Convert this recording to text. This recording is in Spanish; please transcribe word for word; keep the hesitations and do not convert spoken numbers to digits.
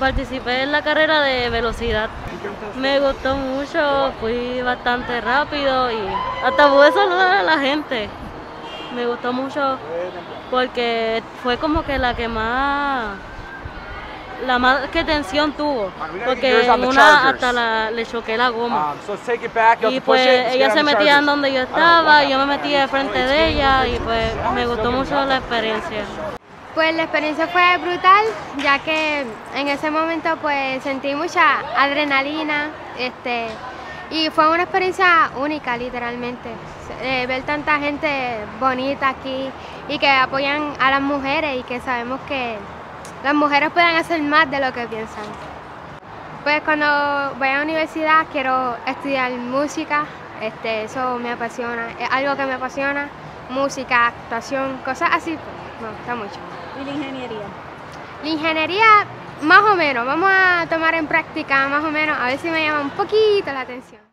participé en la carrera de velocidad. Me gustó mucho, fui bastante rápido y hasta pude saludar a la gente. Me gustó mucho porque fue como que la que más, la más que tensión tuvo, porque en una hasta la, le choqué la goma. Y pues ella se metía en donde yo estaba, y yo me metía de frente de ella y pues me gustó mucho la experiencia. Pues la experiencia fue brutal, ya que en ese momento pues sentí mucha adrenalina, este, y fue una experiencia única literalmente, eh, ver tanta gente bonita aquí y que apoyan a las mujeres y que sabemos que las mujeres pueden hacer más de lo que piensan. Pues cuando voy a la universidad quiero estudiar música, este, eso me apasiona, es algo que me apasiona, música, actuación, cosas así, pues, me gusta mucho. ¿Y la ingeniería? La ingeniería, más o menos, vamos a tomar en práctica más o menos, a ver si me llama un poquito la atención.